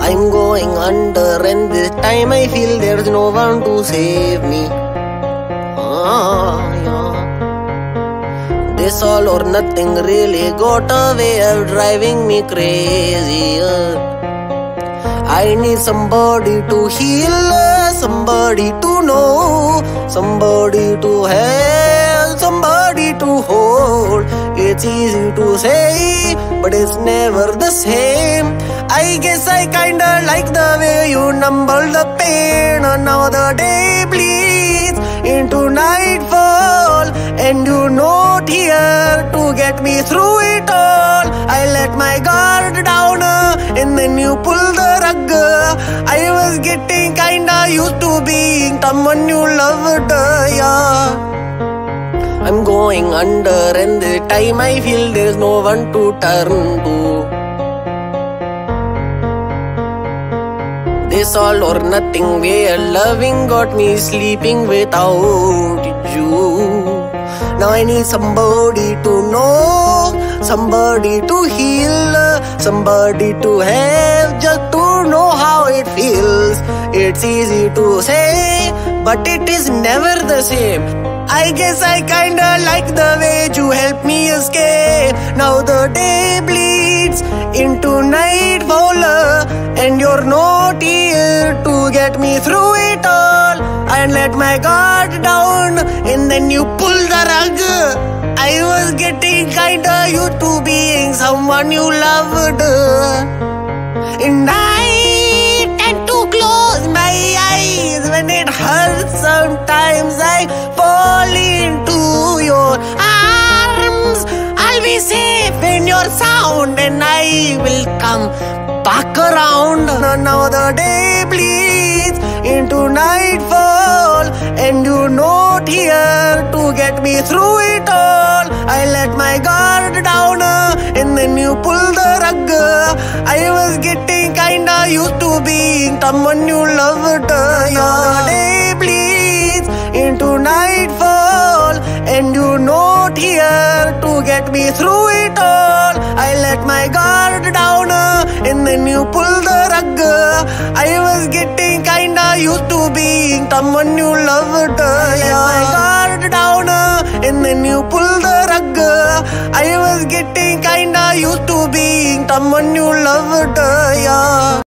I'm going under, and this time I feel there's no one to save me. Yeah. This all or nothing really got a way of driving me crazy. I need somebody to heal, somebody to know, somebody to help, somebody to hold. It's easy to say, but it's never the same. I guess I kinda like the way you numble the pain. And now the day bleeds into nightfall, and you're not here to get me through it all. I let my guard down, and then you pull the rug. I was getting kinda used to being someone you loved, yeah. I'm going under, and the time I feel there's no one to turn to. This all or nothing way of loving got me sleeping without you. Now I need somebody to know, somebody to heal, somebody to have, just to know how it feels. It's easy to say, but it is never the same. I guess I kinda like the way you help me escape. Now the day bleeds into nightfall, and you're not here to get me through it all. I let my guard down, and then you pull the rug. I was getting kinda used to being someone you loved, and I tend to close my eyes when it hurts. Sometimes I fall into your arms. I'll be safe in your sound, and I will come back around. Now the day bleeds into nightfall, and you're not here to get me through it all. I let my guard down, and then you pull the rug. I was getting kinda used to being someone you loved. Now the day bleeds into nightfall, and you're not here to get me through it all. I let my guard down, and then you pull the rug. I was getting kinda used to being someone you loved. I let my guard down, and then you pull the rug. I was getting kinda used to being someone you loved, yeah.